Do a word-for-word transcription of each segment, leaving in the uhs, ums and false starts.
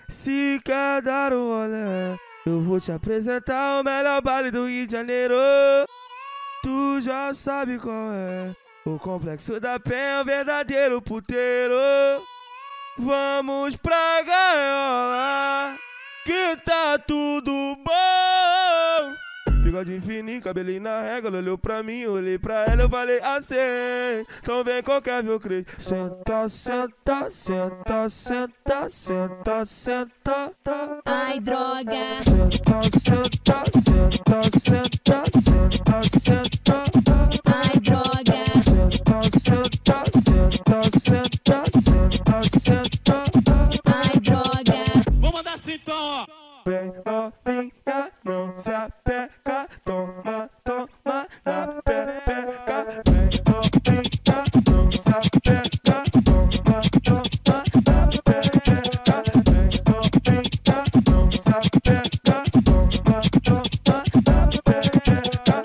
Se quer dar um rolê, eu vou te apresentar o melhor baile do Rio de Janeiro. Tu já sabe qual é. O complexo da Penha é o verdadeiro puteiro. Vamos pra Gaiola, que tá tudo bom. Bigode fininho, cabelinho na régua. Ela olhou pra mim, eu olhei pra ela, eu falei assim: então vem qualquer viu crente. Senta, senta, senta, senta, senta, senta. Ai, droga. Senta, senta, senta, senta, senta, senta. Ai, droga. Senta, senta, senta, senta, senta, senta. Ai, droga. Vou mandar assim então, ó. Vem novinha, não se apega, toma, toma na pepeca. Vem novinha, não se apega, toma, toma na pepeca. Vem novinha, não se apega, toma, toma na pepeca.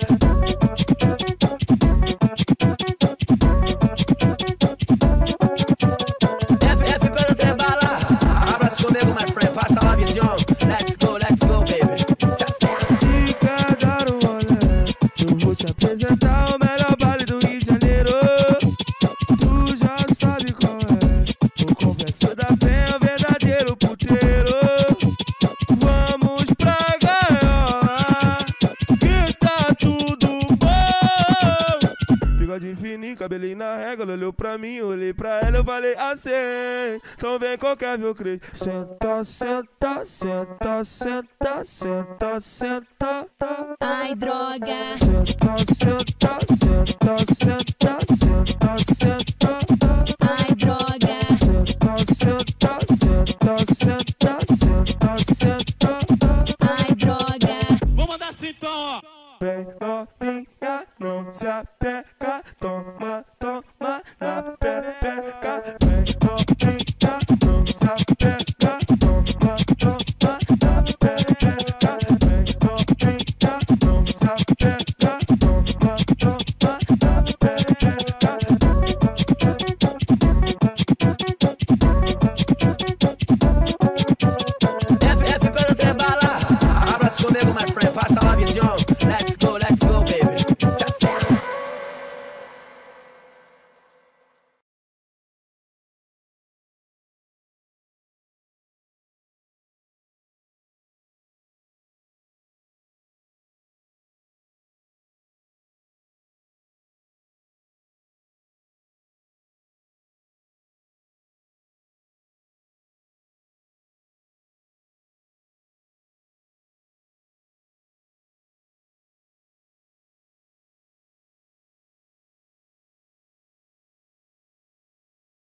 F F pelo Trem Bala, abraço comigo, my friend, passa lá, visão. Let's go, let's go, baby. Se quer dar um rolê, eu vou te apresentar o melhor baile do Rio de Janeiro. Tu já sabe qual é. O complexo da Penha é o verdadeiro puteiro. Vamos pra Gaiola, que tá tudo bom. Bigode fininho, cabelinho na régua. Ela olhou pra mim, eu olhei pra ela, eu falei assim: então vem qualquer viu crente. Senta, senta, senta, senta, senta, senta. Ai, droga. Senta, senta, senta, senta, senta, senta.